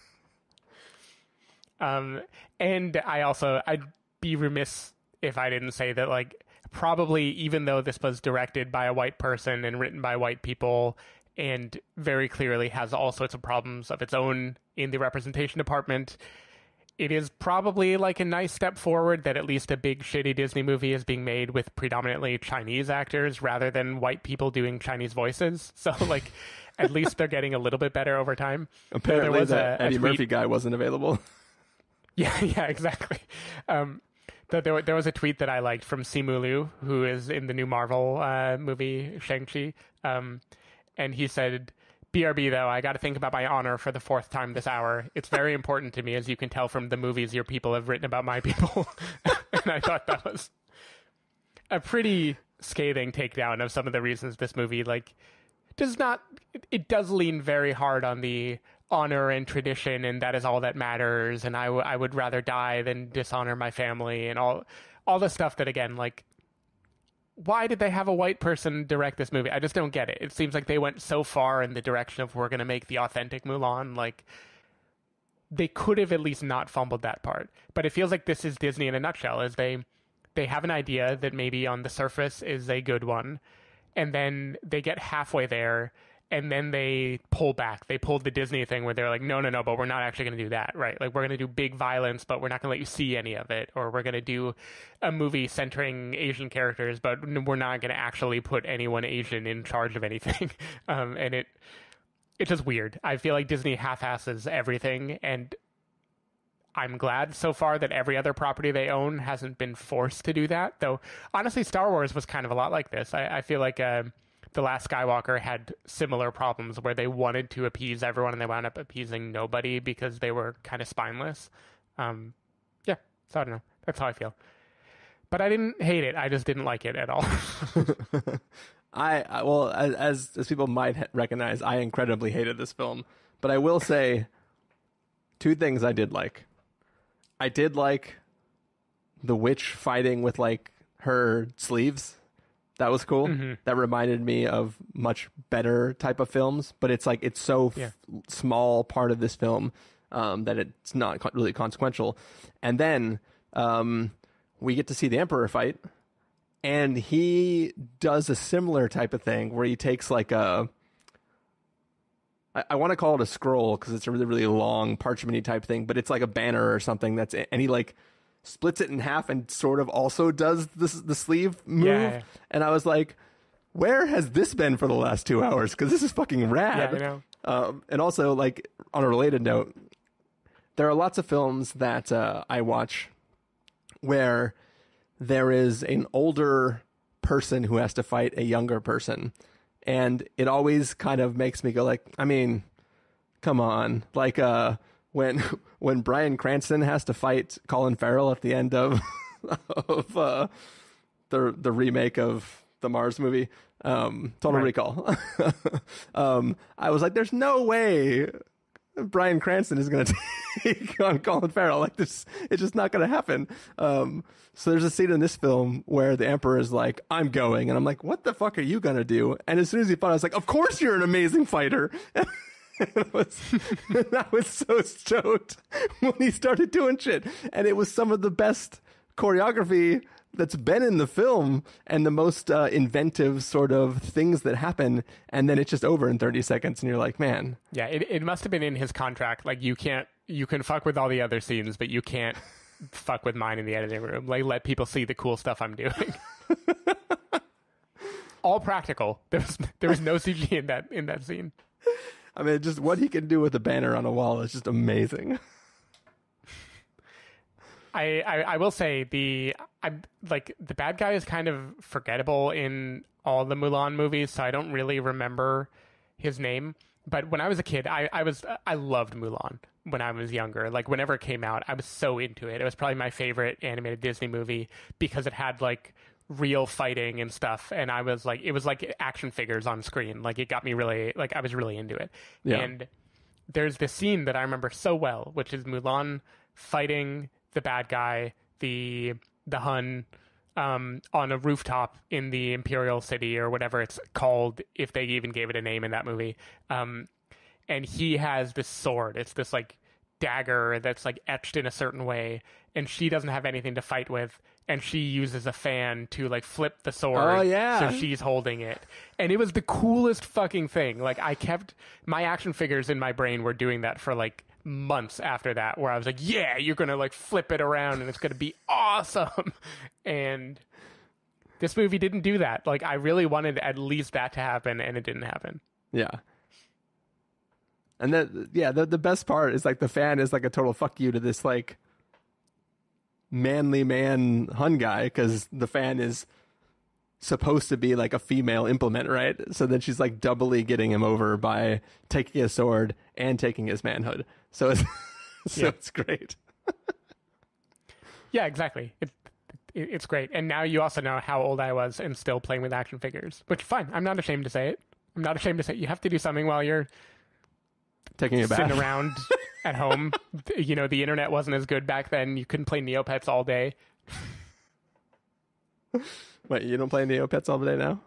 And I'd be remiss if I didn't say that, like, probably even though this was directed by a white person and written by white people and very clearly has all sorts of problems of its own in the representation department, it is probably like a nice step forward that at least a big shitty Disney movie is being made with predominantly Chinese actors rather than white people doing Chinese voices. So like, at least they're getting a little bit better over time. Apparently there was the Eddie Murphy guy wasn't available. Yeah, exactly. There was a tweet that I liked from Simu Liu, who is in the new Marvel movie, Shang-Chi. And he said, BRB, though, I got to think about my honor for the fourth time this hour. It's very important to me, as you can tell from the movies your people have written about my people. And I thought that was a pretty scathing takedown of some of the reasons this movie, like, it does lean very hard on the honor and tradition, and that is all that matters, and I would rather die than dishonor my family, and all the stuff that, again, like, why did they have a white person direct this movie? I just don't get it. It seems like they went so far in the direction of we're going to make the authentic Mulan. Like, they could have at least not fumbled that part. But it feels like this is Disney in a nutshell, is they have an idea that maybe on the surface is a good one, and then they get halfway there, and then they pull back. They pulled the Disney thing where they're like, no, but we're not actually going to do that, right? Like, we're going to do big violence, but we're not going to let you see any of it. Or we're going to do a movie centering Asian characters, but we're not going to actually put anyone Asian in charge of anything. And it's just weird. I feel like Disney half-asses everything, and I'm glad so far that every other property they own hasn't been forced to do that. Though, honestly, Star Wars was kind of a lot like this. I feel like The Last Skywalker had similar problems where they wanted to appease everyone and they wound up appeasing nobody because they were kind of spineless. Yeah, So I don't know. That's how I feel. But I didn't hate it. I just didn't like it at all. Well, as people might recognize, I incredibly hated this film. But I will say two things I did like. I did like the witch fighting with like her sleeves. That was cool. Mm-hmm. That reminded me of much better type of films, but it's like it's so small part of this film that it's not really consequential. And then we get to see the Emperor fight, and he does a similar type of thing where he takes like I want to call it a scroll because it's a really, really long parchment-y type thing, but it's like a banner or something and he like splits it in half and sort of also does the sleeve move. Yeah. And I was like, where has this been for the last 2 hours? Because this is fucking rad. Yeah, I know. And also, like, on a related note, there are lots of films that I watch where there is an older person who has to fight a younger person. And it always kind of makes me go like, I mean, come on. Like, when Bryan Cranston has to fight Colin Farrell at the end of the remake of the Mars movie, Total Recall, I was like, there's no way Bryan Cranston is going to take on Colin Farrell. Like this, it's just not going to happen. So there's a scene in this film where the Emperor is like, I'm going. And I'm like, what the fuck are you going to do? And as soon as he fought, I was like, of course you're an amazing fighter. I was so stoked when he started doing shit. And it was some of the best choreography that's been in the film and the most inventive sort of things that happen. And then it's just over in 30 seconds. And you're like, man. Yeah, it must have been in his contract. Like, you can fuck with all the other scenes, but you can't fuck with mine in the editing room. Like, let people see the cool stuff I'm doing. All practical. There was no CG in that scene. I mean, just what he can do with a banner on a wall is just amazing. I will say the bad guy is kind of forgettable in all the Mulan movies, so I don't really remember his name. But when I was a kid, I loved Mulan when I was younger. Like, whenever it came out, I was so into it. It was probably my favorite animated Disney movie because it had like real fighting and stuff, and I was like, it was like action figures on screen. Like, it got me really, like, I was really into it. Yeah. And there's this scene that I remember so well, which is Mulan fighting the bad guy, the Hun, on a rooftop in the Imperial City or whatever it's called, if they even gave it a name in that movie. And he has this sword. It's this like dagger that's like etched in a certain way, and she doesn't have anything to fight with, and she uses a fan to like flip the sword. Oh yeah. So she's holding it. And it was the coolest fucking thing. Like, I kept my action figures in my brain were doing that for like months after that, where I was like, yeah, you're gonna like flip it around and it's gonna be awesome. And this movie didn't do that. Like, I really wanted at least that to happen, and it didn't happen. Yeah. And the best part is like the fan is like a total fuck you to this like manly man Hun guy, because the fan is supposed to be like a female implement, right? So then she's like doubly getting him over by taking his sword and taking his manhood. So it's it's great. Yeah, exactly. It's great. And now you also know how old I was and still playing with action figures, which fine. I'm not ashamed to say it. I'm not ashamed to say it. You have to do something while you're taking a bath, sitting around at home. You know, the internet wasn't as good back then. You couldn't play Neopets all day. Wait, you don't play Neopets all day now?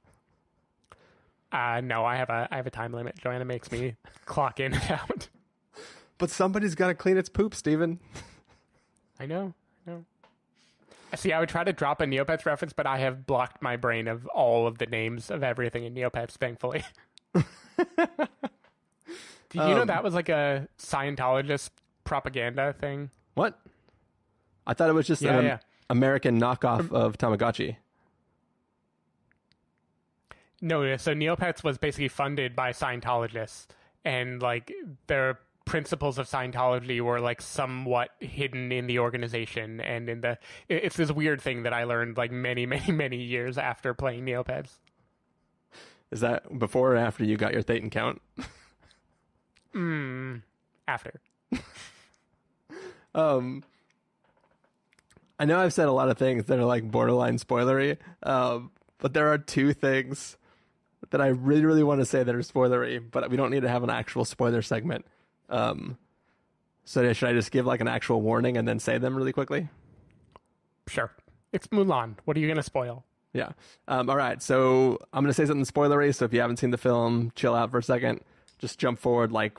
No, I have a time limit. Joanna makes me clock in and out. But somebody's got to clean its poop, Steven. I know. See, I would try to drop a Neopets reference, but I have blocked my brain of all of the names of everything in Neopets, thankfully. Did you know that was like a Scientologist propaganda thing? What? I thought it was just an American knockoff of Tamagotchi. No, so Neopets was basically funded by Scientologists, and like their principles of Scientology were like somewhat hidden in the organization, and it's this weird thing that I learned like many years after playing Neopets. Is that before or after you got your Thetan count? After. I know I've said a lot of things that are like borderline spoilery, but there are two things that I really, really want to say that are spoilery, but we don't need to have an actual spoiler segment. So should I just give like an actual warning and then say them really quickly? Sure. It's Mulan. What are you going to spoil? Yeah. All right. So I'm going to say something spoilery. So if you haven't seen the film, chill out for a second. Just jump forward like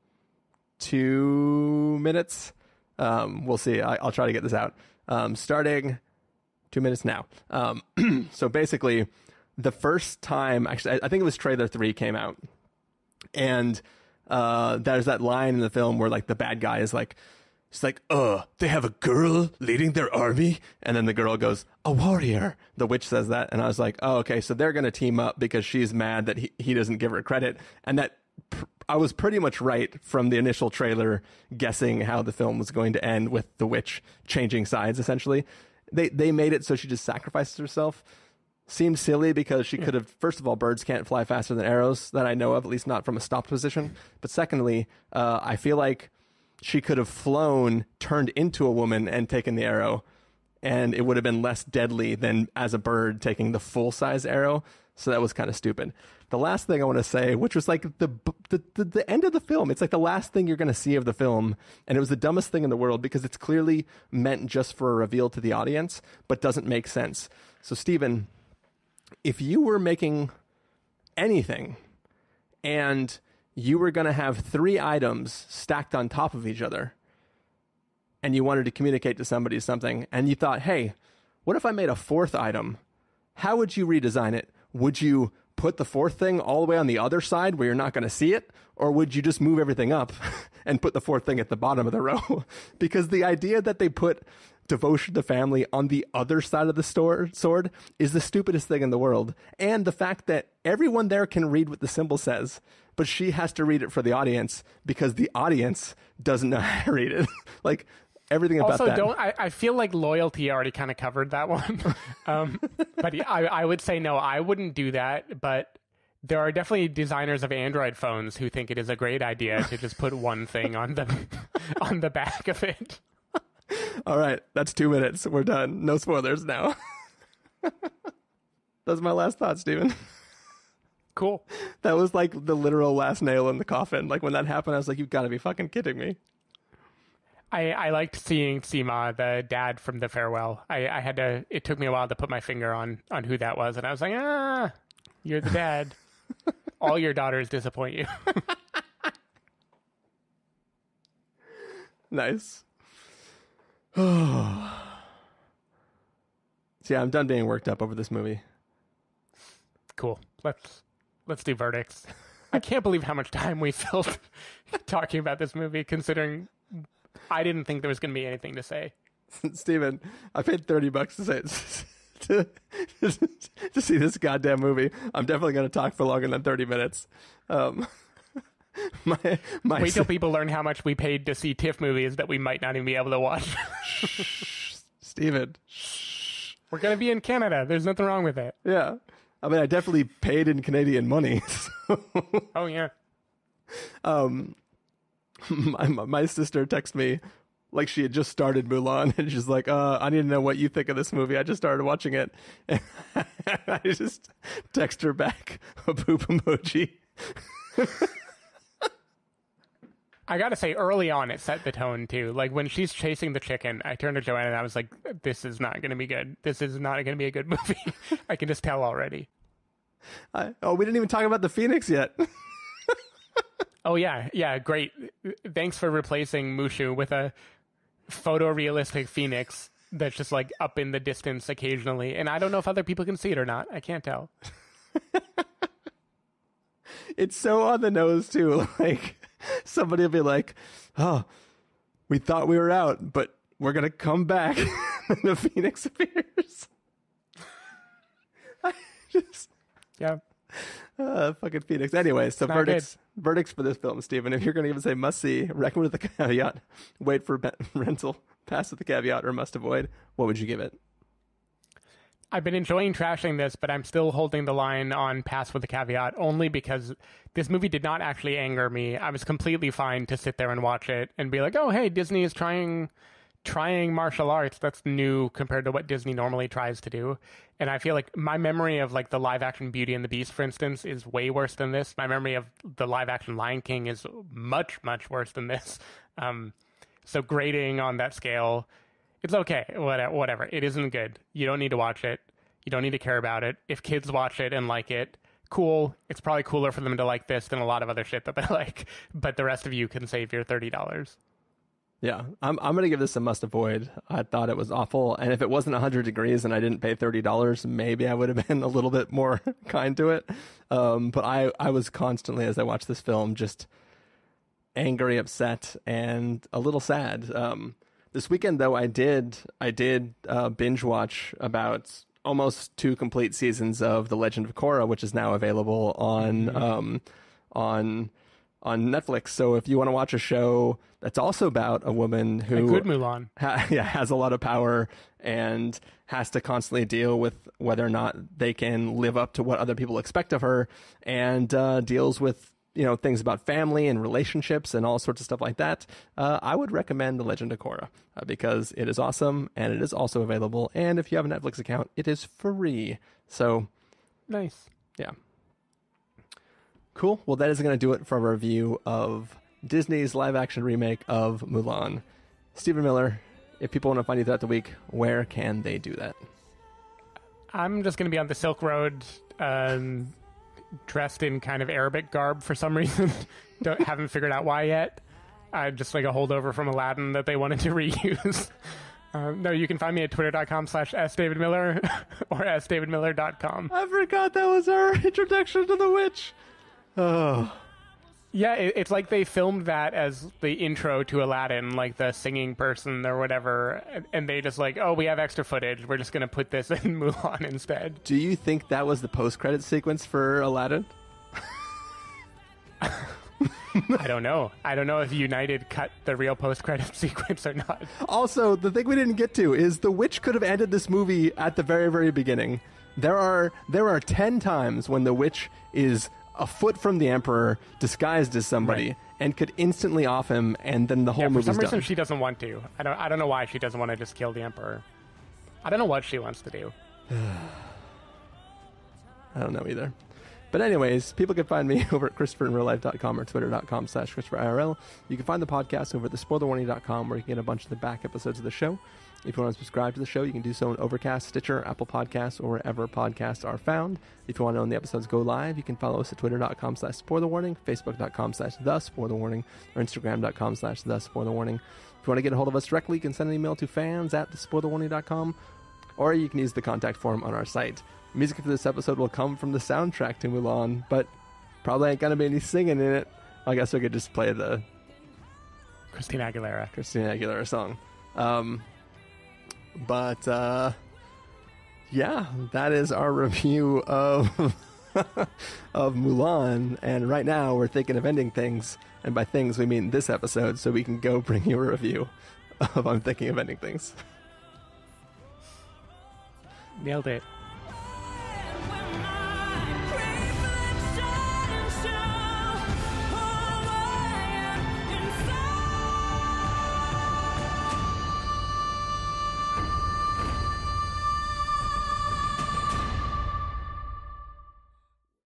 2 minutes. We'll see. I'll try to get this out. Starting 2 minutes now. So basically, the first time, actually, I think it was trailer 3 came out. And there's that line in the film where like the bad guy is like, it's like, they have a girl leading their army? And then the girl goes, a warrior. The witch says that. And I was like, oh, okay, so they're going to team up because she's mad that he doesn't give her credit. And that I was pretty much right from the initial trailer guessing how the film was going to end with the witch changing sides, essentially. They made it so she just sacrifices herself. Seemed silly because she could have, first of all, birds can't fly faster than arrows that I know of, at least not from a stopped position. But secondly, I feel like she could have flown, turned into a woman, and taken the arrow, and it would have been less deadly than as a bird taking the full-size arrow. So that was kind of stupid. The last thing I want to say, which was like the end of the film, it's like the last thing you're going to see of the film, and it was the dumbest thing in the world because it's clearly meant just for a reveal to the audience, but doesn't make sense. So, Steven, if you were making anything and you were going to have 3 items stacked on top of each other and you wanted to communicate to somebody something and you thought, hey, what if I made a 4th item? How would you redesign it? Would you put the 4th thing all the way on the other side where you're not going to see it? Or would you just move everything up and put the 4th thing at the bottom of the row? Because the idea that they put devotion to family on the other side of the sword is the stupidest thing in the world. And the fact that everyone there can read what the symbol says, but she has to read it for the audience because the audience doesn't know how to read it. Like, everything about that. Also, I feel like loyalty already kind of covered that one. But I would say no, I wouldn't do that. But there are definitely designers of Android phones who think it is a great idea to just put one thing on the back of it. All right, that's 2 minutes. We're done. No spoilers now. That's my last thought, Steven. Cool. That was like the literal last nail in the coffin. Like when that happened, I was like, you've got to be fucking kidding me. I liked seeing Sima, the dad from the farewell. It took me a while to put my finger on who that was. And I was like, you're the dad. All your daughters disappoint you. Nice. So yeah, I'm done being worked up over this movie. Cool. Let's do verdicts. I can't believe how much time we filled talking about this movie, considering I didn't think there was going to be anything to say. Steven, I paid $30 to say to see this goddamn movie. I'm definitely going to talk for longer than 30 minutes. Wait till people learn how much we paid to see TIFF movies that we might not even be able to watch. Steven. We're going to be in Canada. There's nothing wrong with it. Yeah. I mean, I definitely paid in Canadian money. So. Oh, yeah. My sister texted me like she had just started Mulan, and she's like, I need to know what you think of this movie. I just started watching it. And I just text her back a poop emoji. I gotta say, early on, it set the tone, too. Like, when she's chasing the chicken, I turned to Joanna and I was like, this is not gonna be good. This is not gonna be a good movie. I can just tell already. We didn't even talk about the Phoenix yet. Oh, yeah, great. Thanks for replacing Mushu with a photorealistic Phoenix that's just, like, up in the distance occasionally. And I don't know if other people can see it or not. I can't tell. It's so on the nose, too. Like, somebody will be like, oh, we thought we were out, but we're going to come back. And the Phoenix appears. Yeah. Fucking Phoenix. Anyway, so verdicts for this film, Steven. If you're going to even say must see, recommend with the caveat, wait for rental, pass with the caveat, or must avoid, what would you give it? I've been enjoying trashing this, but I'm still holding the line on pass with the caveat only because this movie did not actually anger me. I was completely fine to sit there and watch it and be like, oh, hey, Disney is trying trying martial arts that's new compared to what Disney normally tries to do. And I feel like my memory of like the live action Beauty and the Beast, for instance, is way worse than this. My memory of the live action Lion King is much, much worse than this. So grading on that scale, it's okay. Whatever. It isn't good. You don't need to watch it. You don't need to care about it. If kids watch it and like it, cool. It's probably cooler for them to like this than a lot of other shit that they like. But the rest of you can save your $30. Yeah, I'm going to give this a must avoid. I thought it was awful. And if it wasn't 100 degrees and I didn't pay $30, maybe I would have been a little bit more kind to it. But I was constantly, as I watched this film, just angry, upset, and a little sad. This weekend, though, I did binge watch about almost 2 complete seasons of The Legend of Korra, which is now available on Netflix. So if you want to watch a show that's also about a woman who a good Mulan has a lot of power and has to constantly deal with whether or not they can live up to what other people expect of her, and deals with things about family and relationships and all sorts of stuff like that, I would recommend The Legend of Korra because it is awesome and it is also available. And if you have a Netflix account, it is free. So nice. Yeah. Cool. Well, that is going to do it for a review of Disney's live-action remake of Mulan. Stephen Miller, if people want to find you throughout the week, where can they do that? I'm just going to be on the Silk Road, dressed in kind of Arabic garb for some reason. Haven't figured out why yet. Just like a holdover from Aladdin that they wanted to reuse. No, you can find me at twitter.com/sdavidmiller or sdavidmiller.com. I forgot that was our introduction to the witch. Oh. Yeah, it's like they filmed that as the intro to Aladdin, like the singing person or whatever, and they just like, oh, we have extra footage. We're just going to put this in Mulan instead. Do you think that was the post-credit sequence for Aladdin? I don't know. I don't know if United cut the real post-credit sequence or not. Also, the thing we didn't get to is the witch could have ended this movie at the very, very beginning. There are 10 times when the witch is a foot from the emperor, disguised as somebody, right, and could instantly off him, and then the whole movie's done. For some reason, she doesn't want to. I don't know why she doesn't want to just kill the emperor. I don't know what she wants to do. I don't know either. But anyways, people can find me over at ChristopherInRealLife.com or Twitter.com/ChristopherIRL. You can find the podcast over at TheSpoilerWarning.com, where you can get a bunch of the back episodes of the show. If you want to subscribe to the show, you can do so on Overcast, Stitcher, Apple Podcasts, or wherever podcasts are found. If you want to know when the episodes go live, you can follow us at Twitter.com/SpoilerWarning, Facebook.com/TheSpoilerWarning, or Instagram.com/TheSpoilerWarning. If you want to get a hold of us directly, you can send an email to fans@TheSpoilerWarning.com, or you can use the contact form on our site. Music for this episode will come from the soundtrack to Mulan, but probably ain't gonna be any singing in it. I guess we could just play the Christina Aguilera song. But yeah, that is our review of of Mulan, and right now we're thinking of ending things, and by things we mean this episode, so we can go bring you a review of I'm Thinking of Ending Things. Nailed it.